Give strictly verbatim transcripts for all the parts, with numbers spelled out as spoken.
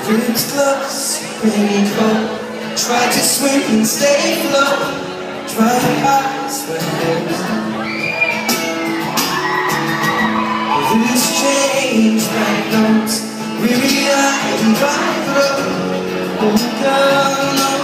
Grips close, rainy cold. Try to swim and stay afloat. Dry eyes when there's loose change, bright notes. Weary eyes and dry throat. Oh girl, no,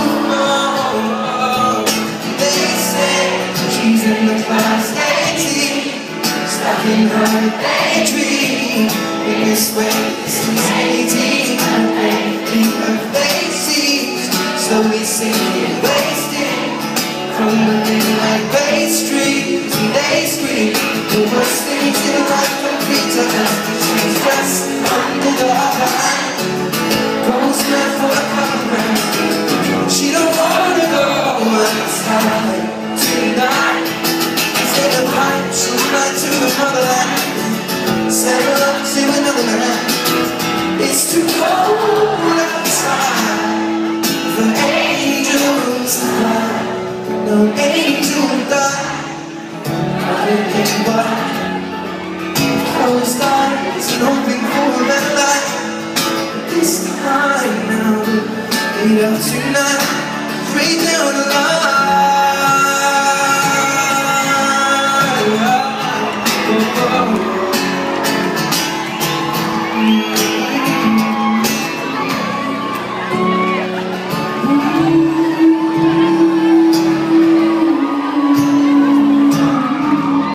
no. They say she's in the class eighteen, stuck in her daydream. In this way since eighteen, and they keep her face seems slowly sinking, wasting, crumbling like bass streams. And they scream the worst things in life complete to us. She's dressed under the upper hand, goes mad for a comrade. She don't wanna go outside tonight. Instead of pipe, she'll fly to the motherland. Settle up to another man. It's too cold outside for angels to fly. No angel will die. Running in white, closed eyes and hoping for a better life. But this time now, lead up tonight, pray down the line.